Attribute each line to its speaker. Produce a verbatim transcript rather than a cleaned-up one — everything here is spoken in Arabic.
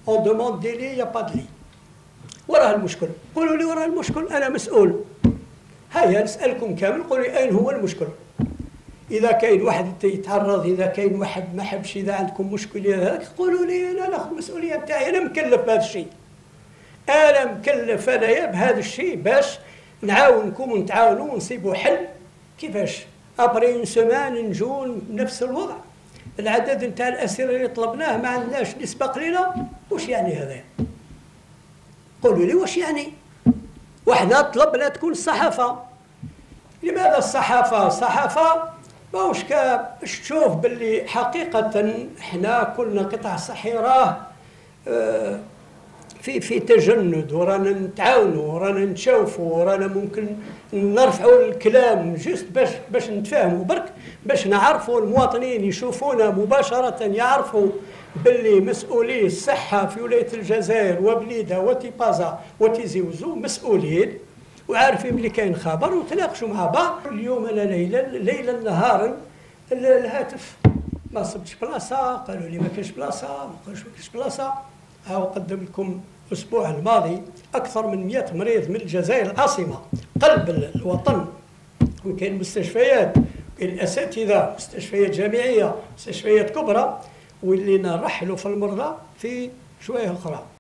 Speaker 1: اون دوموند دي لي يا با دو لي. وراه المشكل؟ قولوا لي وراه المشكل، انا مسؤول. هيا نسالكم كامل، قولوا لي اين هو المشكل؟ اذا كاين واحد يتعرض، اذا كاين واحد ما حبش، اذا عندكم مشكل هذاك قولوا لي، انا ناخذ المسؤوليه نتاعي، انا مكلف بهذا الشيء. انا مكلف انايا بهذا الشيء باش نعاونكم ونتعاونوا ونصيبوا حل. كيفاش؟ ابري اون سومان نجو نفس الوضع، العدد نتاع الاسئله اللي طلبناه ما عندناش نسبه قليله. واش يعني هذا؟ قولوا لي واش يعني؟ وحنا طلبنا تكون الصحافه. لماذا الصحافه؟ الصحافه ماهوش باش تشوف باللي حقيقه حنا كلنا قطاع صحي راه آه في في تجند، ورانا نتعاونوا، ورانا نتشاوفوا، ورانا ممكن نرفعوا الكلام جست باش باش نتفاهموا برك، باش نعرفوا المواطنين يشوفونا مباشره، يعرفوا باللي مسؤولي الصحه في ولايه الجزائر وبليده وتيبازا وتيزي وزو مسؤولين وعارفين بلي كاين خبر وتناقشوا مع بعض. اليوم انا ليلا ليلا نهارا الهاتف ما صبتش بلاصه، قالوا لي ما كاينش بلاصه، ما قالوش ما كاينش بلاصه. هاو قدم لكم الاسبوع الماضي اكثر من مئة مريض من الجزائر العاصمه قلب الوطن، وكاين مستشفيات، كاين اساتذه، مستشفيات جامعيه، مستشفيات كبرى، واللي نرحلوا في المرضى في شويه اخرى.